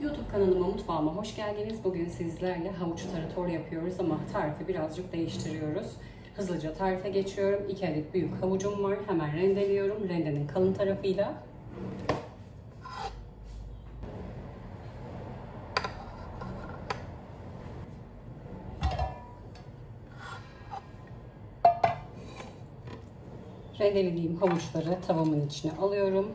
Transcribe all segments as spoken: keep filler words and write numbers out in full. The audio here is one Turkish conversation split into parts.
YouTube kanalıma, mutfağıma hoş geldiniz. Bugün sizlerle havuç tarator yapıyoruz ama tarifi birazcık değiştiriyoruz. Hızlıca tarife geçiyorum. iki adet büyük havucum var. Hemen rendeliyorum. Rendenin kalın tarafıyla. Rendelediğim havuçları tavamın içine alıyorum.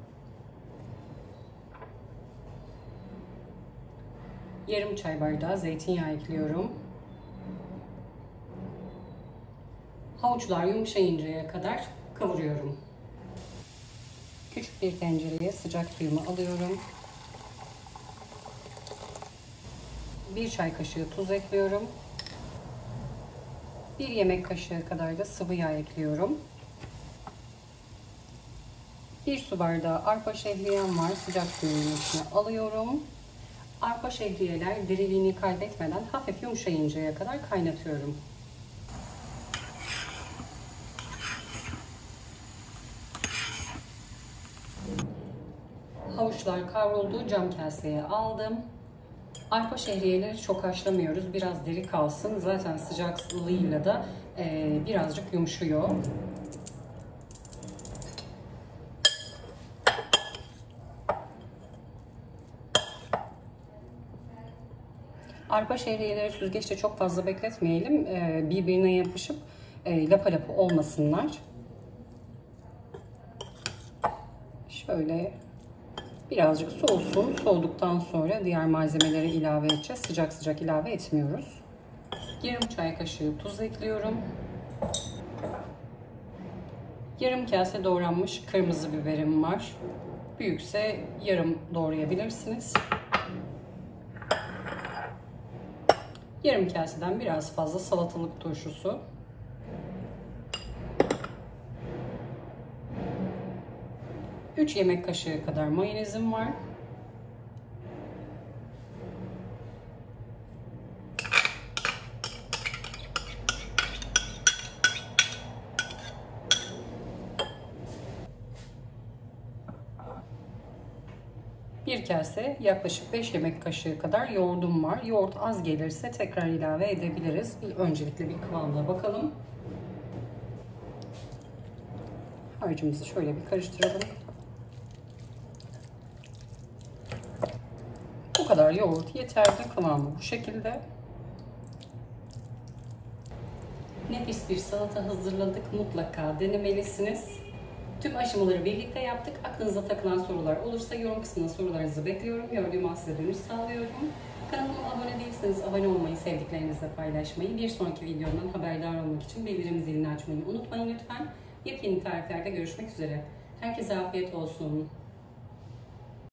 Yarım çay bardağı zeytinyağı ekliyorum. Havuçlar yumuşayıncaya kadar kavuruyorum. Küçük bir tencereye sıcak suyumu alıyorum. Bir çay kaşığı tuz ekliyorum. Bir yemek kaşığı kadar da sıvı yağ ekliyorum. Bir su bardağı arpa şehriyem var. Sıcak suyun içine alıyorum. Arpa şehriyeler diriliğini kaybetmeden hafif yumuşayıncaya kadar kaynatıyorum. Havuçlar kavruldu. Cam kaseye aldım. Arpa şehriyeleri çok haşlamıyoruz. Biraz diri kalsın. Zaten sıcaklığıyla da e, birazcık yumuşuyor. Arpa şehriyeleri süzgeçte çok fazla bekletmeyelim. Birbirine yapışıp lapa lapa olmasınlar. Şöyle birazcık soğusun. Soğuduktan sonra diğer malzemeleri ilave edeceğiz. Sıcak sıcak ilave etmiyoruz. Yarım çay kaşığı tuz ekliyorum. Yarım kase doğranmış kırmızı biberim var. Büyükse yarım doğrayabilirsiniz. Yarım kaseden biraz fazla salatalık turşusu. üç yemek kaşığı kadar mayonezim var. Bir kase yaklaşık beş yemek kaşığı kadar yoğurdum var. Yoğurt az gelirse tekrar ilave edebiliriz. Öncelikle bir kıvamına bakalım. Harcımızı şöyle bir karıştıralım. Bu kadar yoğurt yeterli. Kıvamı bu şekilde. Nefis bir salata hazırladık. Mutlaka denemelisiniz. Tüm aşamaları birlikte yaptık. Aklınıza takılan sorular olursa yorum kısmına sorularınızı bekliyorum. Gördüğüm an size dönüş sağlıyorum. Kanalıma abone değilseniz abone olmayı, sevdiklerinizle paylaşmayı, bir sonraki videomdan haberdar olmak için bildirim zilini açmayı unutmayın lütfen. Yepyeni tariflerde görüşmek üzere. Herkese afiyet olsun.